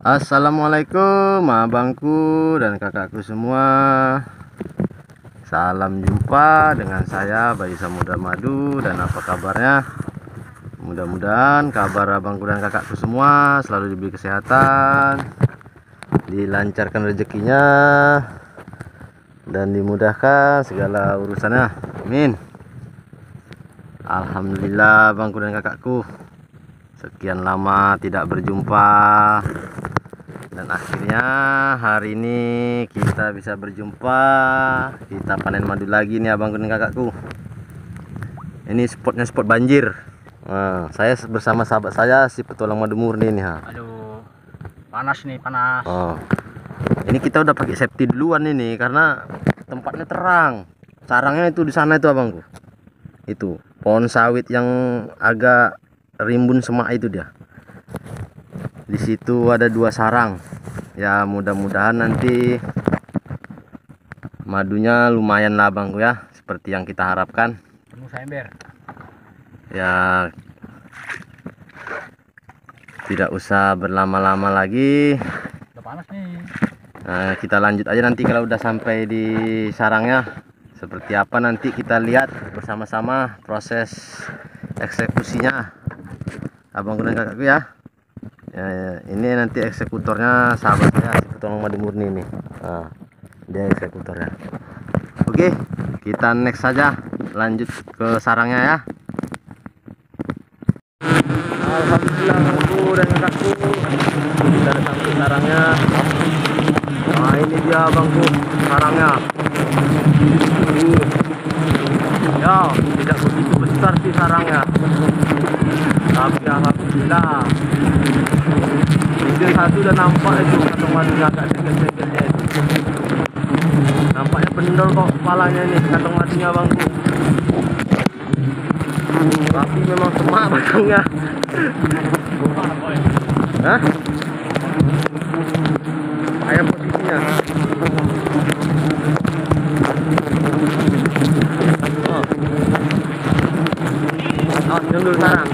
Assalamualaikum abangku dan kakakku semua. Salam jumpa dengan saya Bayi Samudra Madu. Dan apa kabarnya? Mudah-mudahan kabar abangku dan kakakku semua selalu diberi kesehatan, dilancarkan rezekinya, dan dimudahkan segala urusannya. Amin. Alhamdulillah abangku dan kakakku, sekian lama tidak berjumpa, dan akhirnya hari ini kita bisa berjumpa. Kita panen madu lagi nih abangku dan kakakku. Ini spotnya spot banjir. Nah, saya bersama sahabat saya si petualang madu murni nih. Aduh, panas nih, panas. Ini kita udah pakai safety duluan ini karena tempatnya terang. Sarangnya itu di sana itu abangku. Itu pohon sawit yang agak rimbun semak itu dia. Di situ ada 2 sarang. Ya mudah-mudahan nanti madunya lumayan lah abangku ya, seperti yang kita harapkan. Penuh ember. Ya tidak usah berlama-lama lagi. Udah panas nih. Nah, kita lanjut aja nanti kalau udah sampai di sarangnya. Seperti apa nanti kita lihat bersama-sama proses eksekusinya abangku dan kakakku ya. Ya, ini nanti eksekutornya sahabat saya si petualang madu murni nih. Nah, dia eksekutornya. Oke, kita next saja, lanjut ke sarangnya ya. Alhamdulillah abangku dan kakakku, kita ada sampai sarangnya. Nah, ini dia abangku sarangnya. Ya, tidak begitu besar sih sarangnya, tapi alhamdulillah mungkin satu udah nampak itu kantong madunya agak segel-segelnya itu. Nampaknya pendol kok kepalanya ini kantong madunya abangku, tapi memang semak batangnya. Hah? Kayak posisinya. Oh, dulu sarang.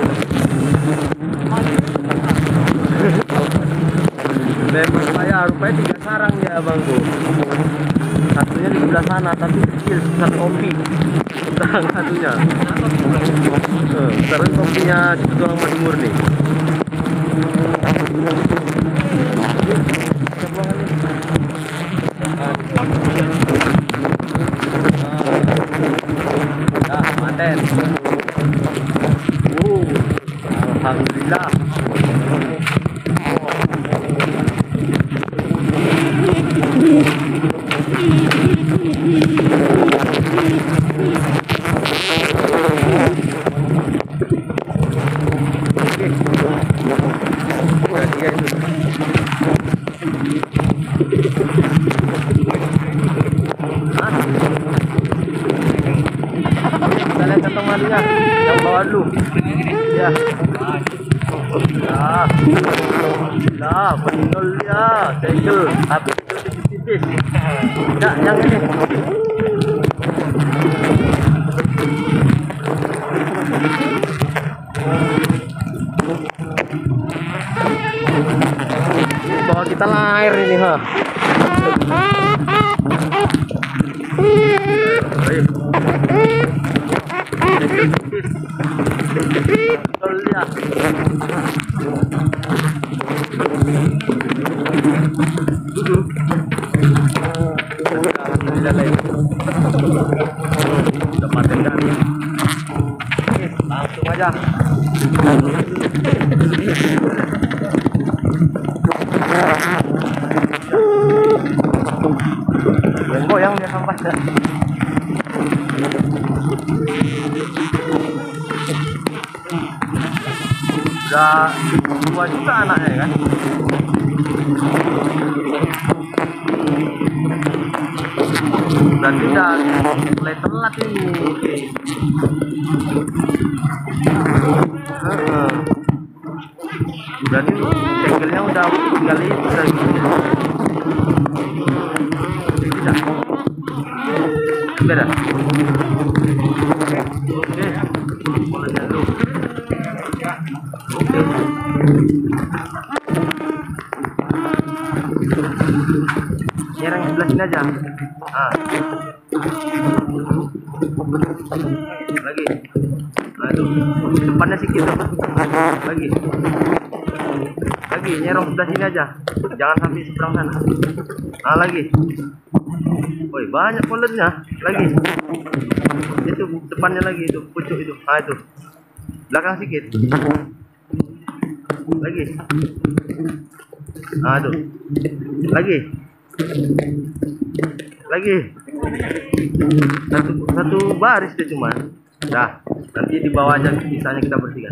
Lebar saya rupanya 3 sarang ya abangku. Satunya di sebelah sana tapi kecil, besar kopi. Sarang satunya. Sarang kopinya di petualang madu murni. Nah, manten. Alhamdulillah. Kita lihat kantong madunya yang bawah dulu ya. Lah pendol ya, segel tapi itu tipis-tipis. Enggak yang ini. Bawa kita lahir ini ha. Ayo. Pendol ya. Alhamdulillah lain. Udah paten kan. Langsung aja. Goyang dia sampah ya. Udah 2 juga anaknya kan. Berarti udah mulai telat ini. Berarti cekelnya udah tinggal itu lagi. Tidak. Beda. Oke. Mulai dulu. Oke. Nyerang sebelah sini aja. Ah. Lagi. Aduh, depannya sedikit. Lagi. Lagi, nyerong sebelah sini aja. Jangan sampai seberang sana. Ah, lagi. Woi, banyak polernya. Lagi. Itu depannya lagi itu, pucuk itu. Ah, itu. Belakang sedikit. Lagi. Aduh. Lagi. Lagi. Satu baris deh cuma. Dah, nanti di bawah aja sisanya kita bersihkan.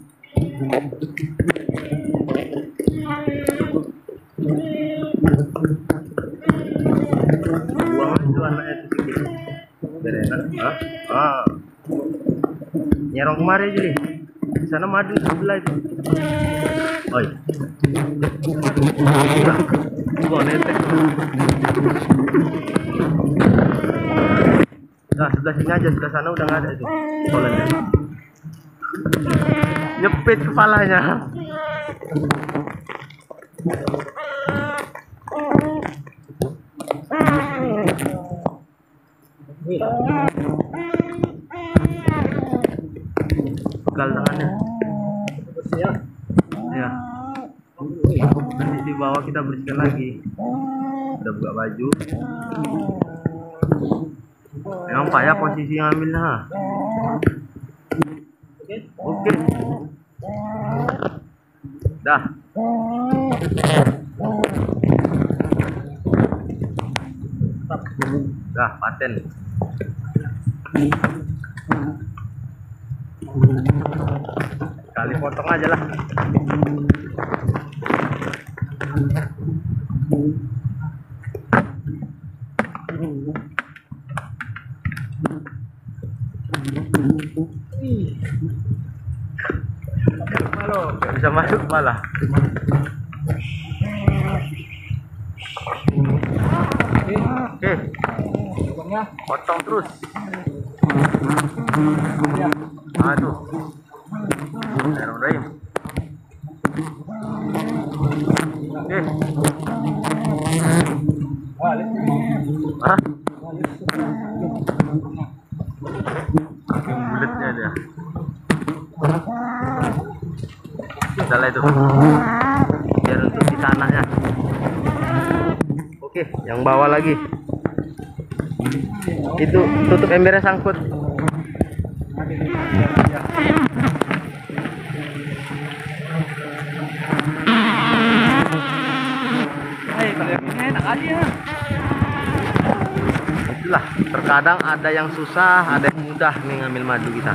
Buang itu anaknya sedikit. Biar enak. Ah. Nyerong kemari aja nih. Di sana madu sebelah itu. Oi. Buang netek. Nah, sebelah sini aja, sebelah sana udah nggak ada itu. Soalnya nyepit kepalanya. Pegal tangannya. Ya. Nanti di bawah kita bersihkan lagi. Udah buka baju. Memang payah posisi ngambilnya. Oke. Dah. Dah, paten. Kali potong aja lah. Gak bisa masuk malah. Oke. Potong terus. Aduh. Bismillahirrahmanirrahim. Oke. Hah? Bulatnya dia. Salah itu. Biar untuk di tanahnya. Oke, yang bawah lagi. Itu tutup embernya sangkut. Itulah, terkadang ada yang susah, ada yang mudah nih ngambil madu kita.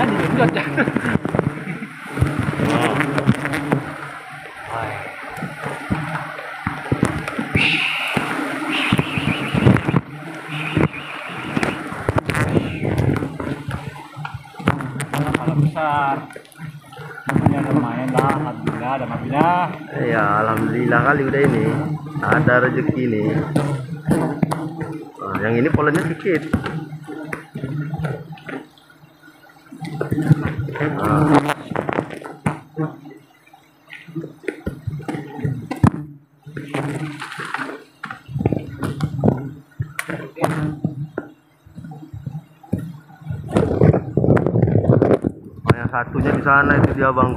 Besar. Ya lumayan lah, alhamdulillah ada mabina. Ya, alhamdulillah kali udah ini. Ada rezeki nih. Nah, yang ini polanya sedikit. Nah. Satunya di sana itu dia bang.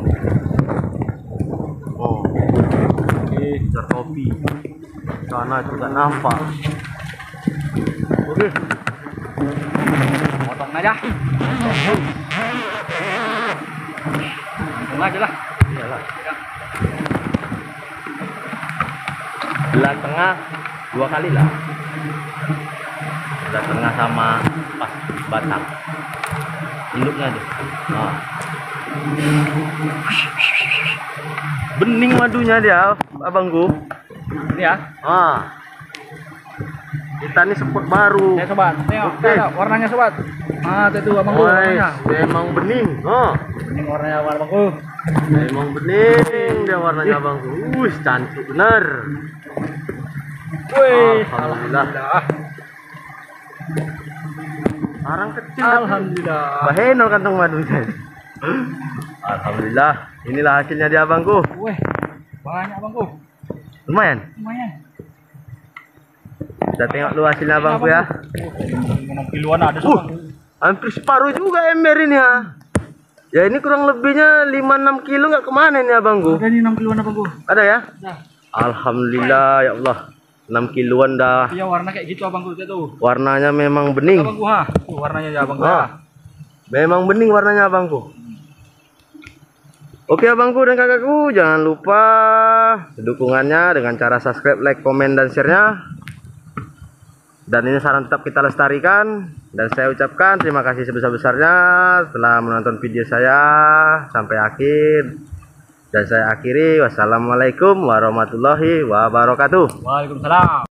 Oh, jar kopi. Sana juga nampak. Oke, Potong aja. Potong aja lah. iyalah. Belah tengah 2 kali lah. Belah tengah sama pas batang. Induknya deh. Nah. Bening madunya dia, abangku. Ini ya. Kita nih spot baru. Ya sobat, tengok. Lihat warnanya sobat. Itu abangku warnanya. Emang bening. Ini warnanya abangku. Emang bening dia warnanya abangku. Cantik bener. Wih, alhamdulillah. Sarang kecil. Alhamdulillah. Bahenol kantong madunya. Alhamdulillah. Inilah hasilnya dia abangku. Wih, banyak abangku. Lumayan. Lumayan. Kita tengok dulu hasilnya abangku ya. 6 kiloan ada tuh bang. Hampir separuh juga ember ini ya. Ya ini kurang lebihnya 5-6 kilo nggak kemana ini abangku? Ada nih 6 kiloan apa bu? Ada ya? Nah, Alhamdulillah ya Allah. 6 kiloan dah. iya warna kayak gitu abangku tuh. Warnanya memang bening. Abangku ha, tuh warnanya ya abangku. Memang bening warnanya abangku. Oke abangku dan kakakku, jangan lupa dukungannya dengan cara subscribe, like, komen, dan share-nya. Dan ini saran tetap kita lestarikan. Dan saya ucapkan terima kasih sebesar-besarnya telah menonton video saya sampai akhir. Dan saya akhiri, wassalamualaikum warahmatullahi wabarakatuh. Waalaikumsalam.